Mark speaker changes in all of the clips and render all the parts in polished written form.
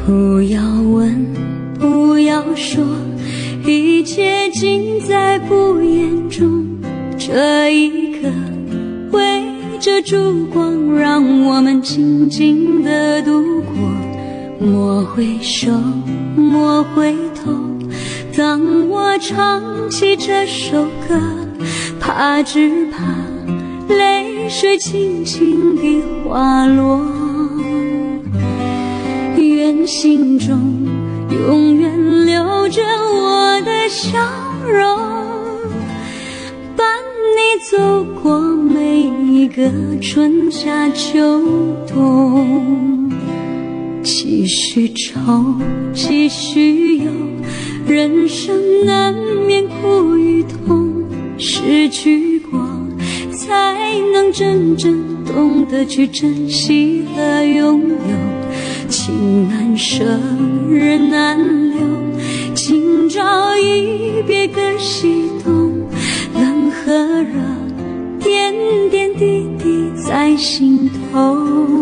Speaker 1: 不要问，不要说，一切尽在不言中。这一刻围着烛光，让我们静静地度过。莫回首，莫回头，当我唱起这首歌，只怕泪水轻轻地滑落。愿心中永远留着我的笑容，伴你走过每一个春夏秋冬。继续愁，继续忧，人生难免苦与痛，失去过才能真正懂得去珍惜和拥有。情难舍，人难留，今朝一别更西东。冷和热，点点滴滴在心头。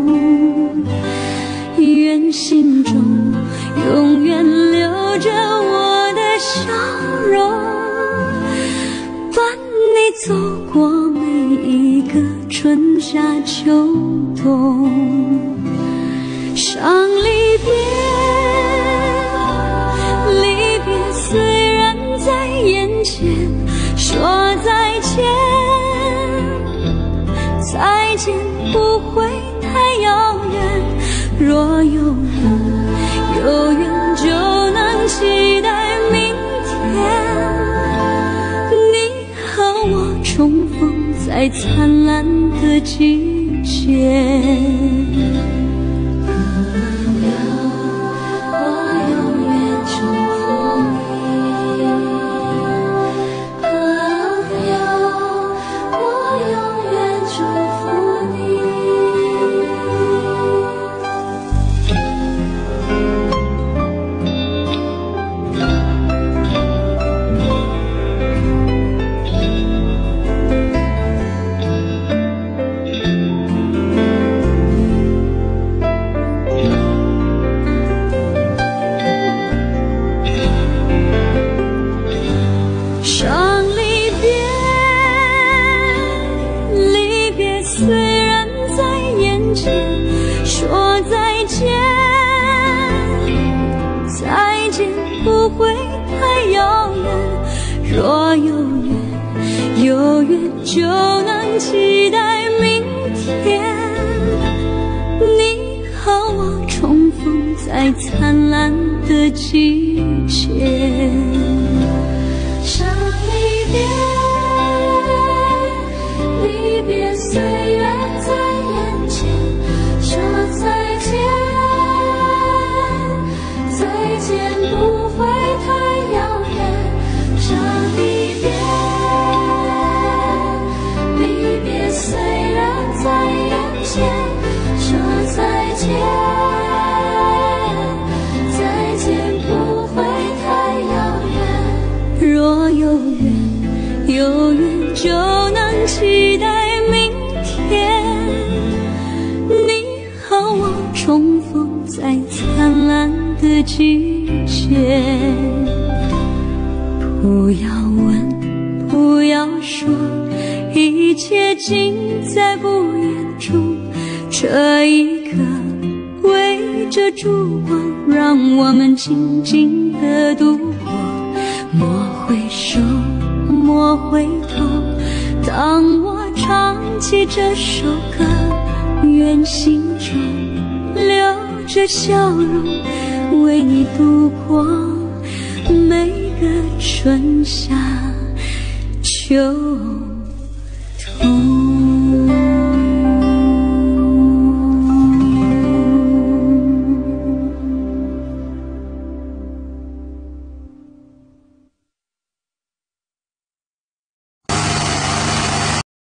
Speaker 1: 愿心中永远留着我的笑容，伴你走过每一个春夏秋冬。伤离别，离别虽然在眼前，说再见，再见不会太遥远。若有缘，有缘就能期待明天，你和我重逢在灿烂的季节。说再见，再见不会太遥远。若有缘，有缘就能期待明天，你和我重逢在灿烂的季节。伤离别，离别虽然在眼前，说再见，再见不会太遥远。伤离别，离别虽然在眼前，说再见，再见不会太遥远。若有缘，有缘就能期待明天，你和我重逢在灿烂的季节。不要问，不要说，一切尽在不言中。这一刻围着烛光，让我们静静地度过。莫回首，莫回头，当我唱起这首歌，愿心中留着笑容，为你度过每个春夏秋冬。